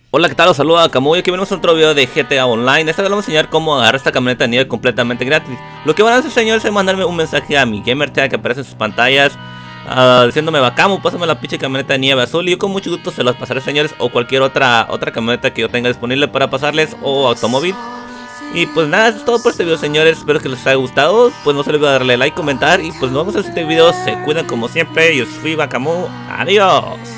Hola, ¿qué tal? Os saluda Camuy. Aquí venimos a otro video de GTA Online. Esta vez les vamos a enseñar cómo agarrar esta camioneta de nieve completamente gratis. Lo que van a hacer, señores, es mandarme un mensaje a mi gamer tag que aparece en sus pantallas, diciéndome: Camu, pásame la pinche camioneta de nieve azul. Y yo con mucho gusto se los pasaré, señores, o cualquier otra camioneta que yo tenga disponible para pasarles, o automóvil. Y pues nada, eso es todo por este video, señores. Espero que les haya gustado. Pues no se olviden darle like, comentar. Y pues nos vemos en este video. Se cuidan como siempre. Yo fui Camu. Adiós.